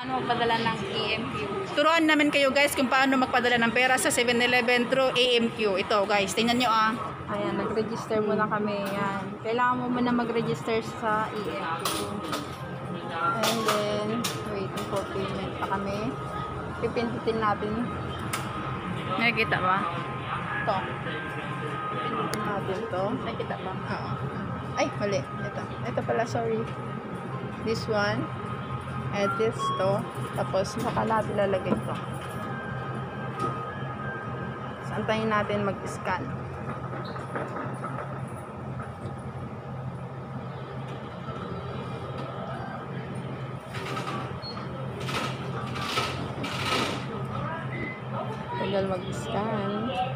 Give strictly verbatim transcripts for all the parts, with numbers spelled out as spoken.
Ano magpadala ng A M Q? Turuan namin kayo guys kung paano magpadala ng pera sa seven eleven through A M Q. Ito guys, tingnan nyo ah. Ayan, nag-register muna kami. Yan. Kailangan mo muna mag-register sa A M Q. And then, waiting for payment pa kami. Pipindutin natin. Nakikita ba? Ito. Pipindutin natin to. Nakikita ba? Oo. Ay, mali. Ito. Ito pala, sorry. This one. And this to. Tapos, saka natin lalagay to. So, antayin natin mag-scan. Tagal mag-scan.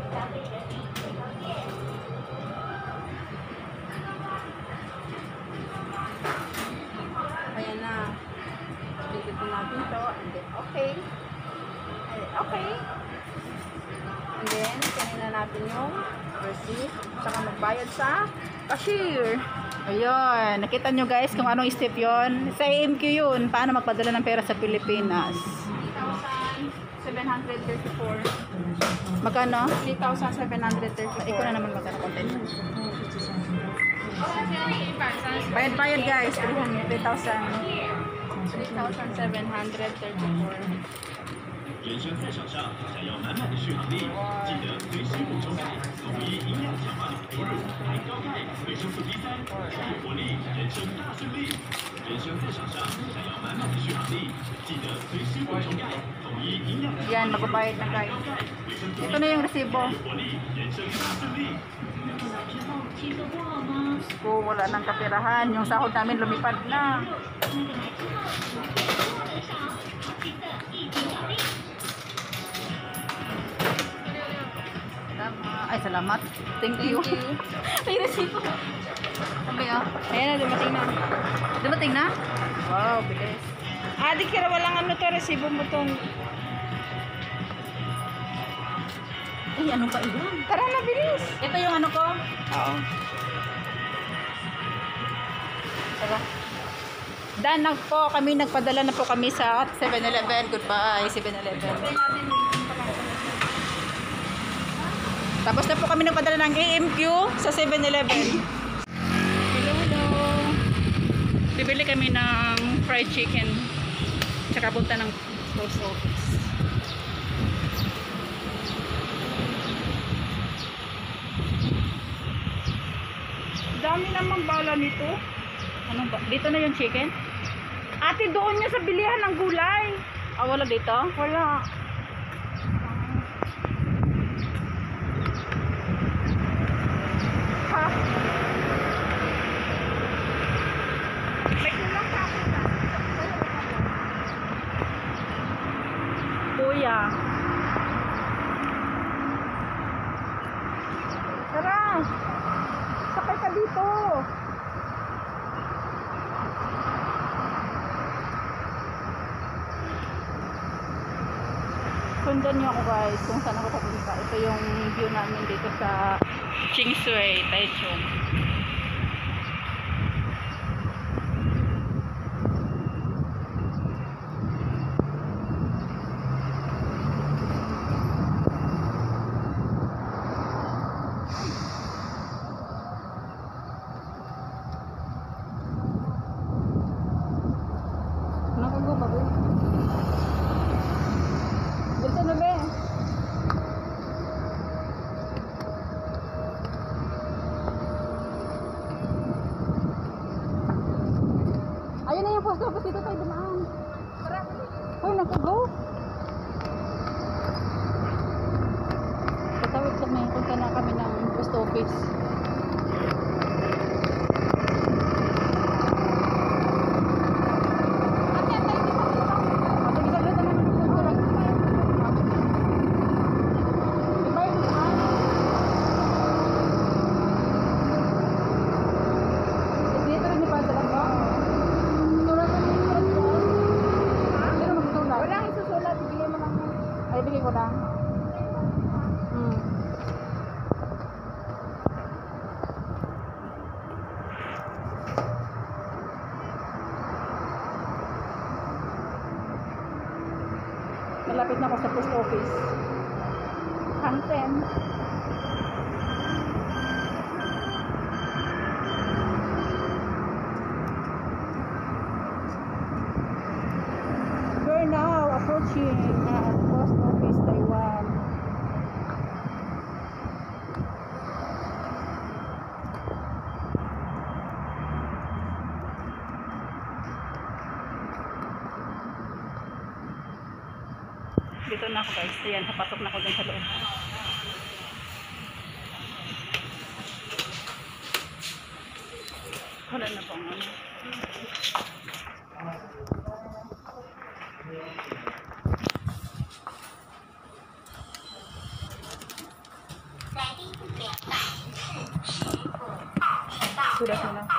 Ayan na. Pindutin natin to. And then, okay. And then, okay. And then, kanin na natin yung receipt. Saka magbayad sa cashier. Ayun, nakita nyo guys kung anong step yon. Sa A M Q yun, paano magpadala ng pera sa Pilipinas. three thousand seven hundred thirty-four. Magkano? three thousand seven hundred thirty-four. Ikaw na naman magkano content. Bayad-bayad guys, three thousand. three thousand seven hundred thirty-four. 人生路上上想要满满的续航力，记得对生活充电，统一营养强化牛乳含高钙、维生素 B 三，有活力，人生大顺利。人生路上上想要满满的续航力，记得对生活充电，统一营养强化 Yan, magbabayad na guys. Ito na yung resibo. 有活力，人生大顺利。 Kung wala nang kapirahan, yung sahod namin lumipad na. Ay, salamat. Thank you. Ay, resibo. Sabi ah. Ayan na, dumating na. Dumating na? Wow, bilis. Ah, di kira walang ano to, resibo mo tong. Ay, ano pa iyan? Tara na, bilis. Ito yung ano ko. Oo. Tara. Dan na po kami, nagpadala na po kami sa seven eleven. Goodbye, seven eleven. Tapos na po kami nagpadala ng A M Q sa seven eleven. Hello, hello. Bibili kami ng fried chicken. Tsaka punta ng post office. Dami naman bala nito. Ano ba? Dito na yung chicken? Ate, doon niya sa bilihan ng gulay. Ah, wala dito? Wala. Ha? May kulang pa ako na. Kuya. Tara. Sakay ka dito. Sundan niyo ako guys kung saan ako papunta. Ito yung view namin dito sa Kingsway, Taichung. Nakago ba, be? Dito na, be. Ayun na yung post office, dito tayo dumaan. Hoy, nakago. Tatawid kami, punta na kami ng post office. Ay, bigay ko lang. Hmm. Malapit na ako sa post office. Hangten. We're now approaching at post office Taiwan. Dito na ako guys. Ayan, papasok na ako dyan sa loob. Wala na pong ano. Sudah mo na.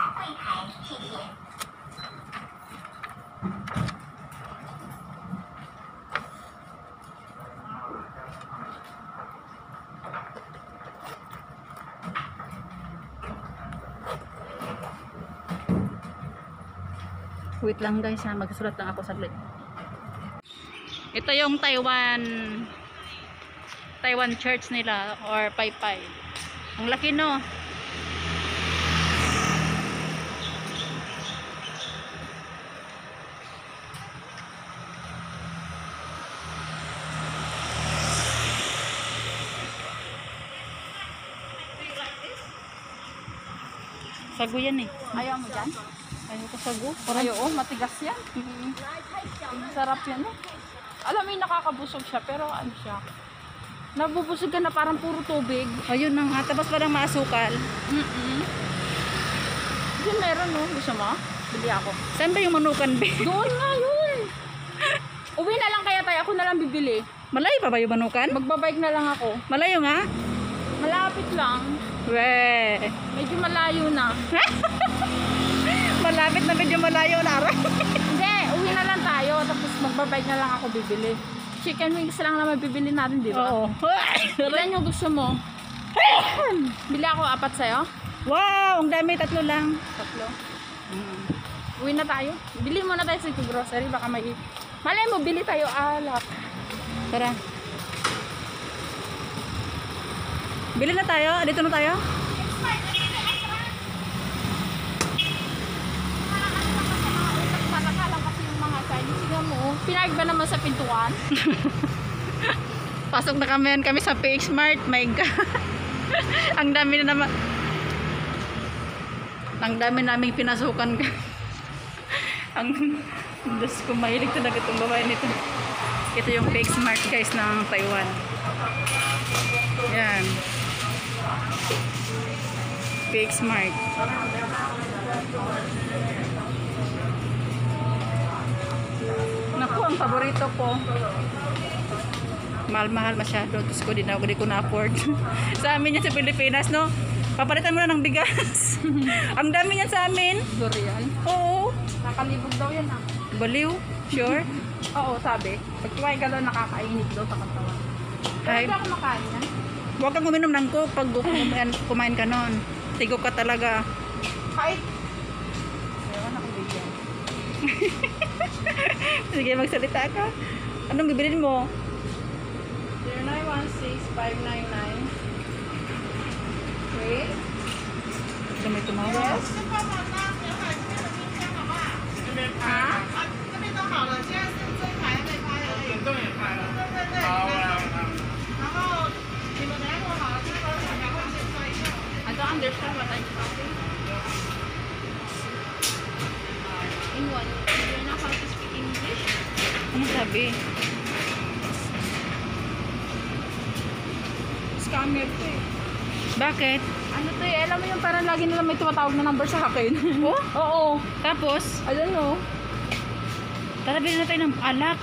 Wait lang guys ha, magsulat lang ako saglit. Ito yung Taiwan Taiwan church nila or Paypay. Ang laki no. Sagu yan eh. Ayaw mo dyan? Ayaw ko sagu. Ayaw, oh, matigas yan. Mm-hmm. Sarap yan eh. Alam mo yung nakakabusog siya, pero ano siya? Nabubusog ka na parang puro tubig. Ayun na nga, tapos parang maasukal. Mm-mm. Diyan meron no, gusto mo? Bili ako. Saan ba yung manukan be? Doon nga yun. Uwi na lang kaya tayo, ako na lang bibili. Malayo pa ba yung manukan? Magbabike na lang ako. Malayo nga? Malapit lang. We. Medyo malayo na. Malapit na medyo malayo na. Hindi, uwi na lang tayo. Tapos magbabike na lang ako bibili. Chicken wings lang naman bibili natin, di ba? Oo. Ilan yung gusto mo? Bili ako apat sa'yo? Wow, ang dami, tatlo lang. Tatlo. Mm. Uwi na tayo. Bili muna tayo sa grocery. Baka may... Malay mo, bili tayo alak. Tara. Bili na tayo. Dito na tayo. Malaka lang kasi yung mga Chinese. Sige mo, pinag ba naman sa pintuan? Pasok na kami, kami sa P X Mart. My God. Ang dami na naman. Ang dami naming pinasukan. Ang Diyos ko, mahilig talaga itong babae nito. Ito yung P X Mart guys ng Taiwan. Yan. P X Mart. Naku, ang paborito ko. Mahal-mahal masyado. Diyos ko, di na di ko na-afford. Sa amin yan sa Pilipinas, no? Papalitan mo na ng bigas. Ang dami yan sa amin. Durian. Oo. Nakalibog daw yan ah. Baliw. Sure? Oo, sabi. Pag kumain ka daw, nakakainit daw sa katawan. Pero Ay. hindi ako makain yan. Huwag kang uminom ng coke pag kumain, kumain ka nun. Tigo ka talaga. Kahit... Ewan ako bigyan. Sige, magsalita ka. Anong bibilin mo? zero nine one six five nine nine. Wait. Ito may tumawag. Yes. Ha? I don't understand what I'm talking. In what? Do you know how to speak English? Ano sabi? Scammer to eh. Bakit? Ano to eh? Alam mo yung parang lagi nila may tumatawag na number sa akin. Oh? Oo. Tapos, I don't know. tara bilhin na tayo ng alak.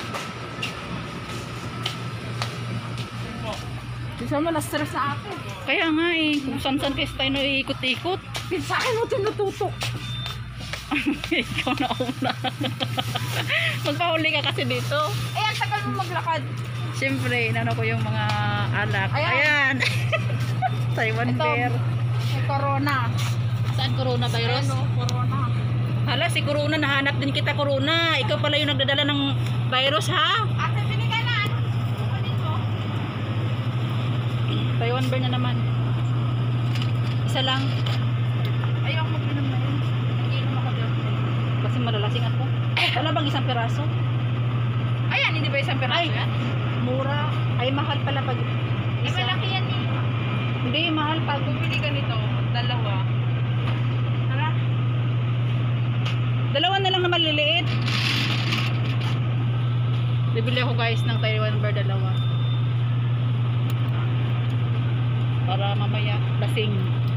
Bisa mo na-stress na ako. Kaya nga eh, kung saan-saan kayo tayo na ikot-ikot. Sa akin mo tinututok. Ikaw na una. Magpahuli ka kasi dito. Eh, ang tagal mo maglakad. Siyempre, inano ko yung mga alak. Ayan. Ayan. Taiwan Ito. bear. May corona. Saan coronavirus? Ano, corona. Hala, si Corona, nahanap din kita Corona. Ikaw pala yung nagdadala ng virus, ha? Ate, binigay na ano Taiwan bear na naman. Isa lang. Ayaw ko pinom na yun. Hindi naman ako dyan. Kasi malalasing ako. Wala bang isang piraso? Ayan, hindi ba isang peraso Ay. yan? Mura. Ay, mahal pala pag Eh, isa. malaki yan eh. Hindi, mahal pag Bumili ka nito, dalawa. Tara. dalawa na lang na maliliit. Bibili ako guys ng Taiwan bear dalawa. Para mamaya lasing.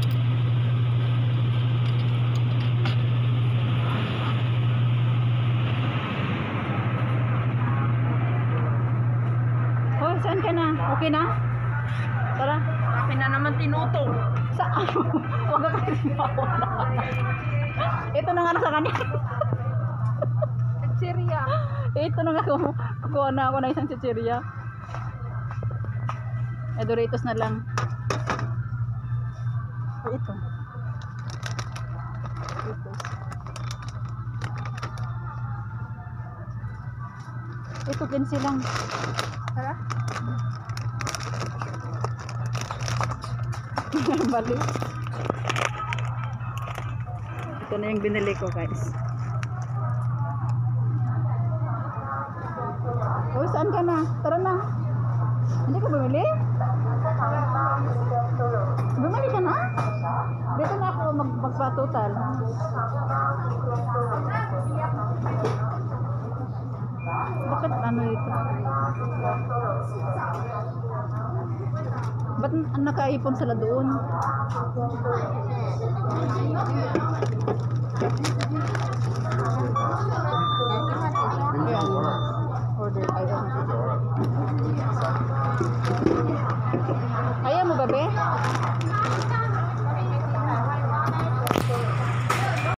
Oh, saan ka na? Okay na? Tara. Akin na naman tinutong. Saan? Huwag ka kasi mawala. Ito na nga sa kanya. Chicheria. Ito na nga kung kukuha na ako ng isang chichirya. Eh, Doritos na lang. Eh, ito. Doritos. Ito, pencil lang. Tara. Balik. Ito na yung binili ko guys. Oh, saan ka na? Tara na. Hindi ka bumili? Bumili ka na? Dito na ako mag magpa-total. Bakit ano ito? Ba't ang nakaipon sila doon? Ayan. Order tayo. Ayaw mo ba, be?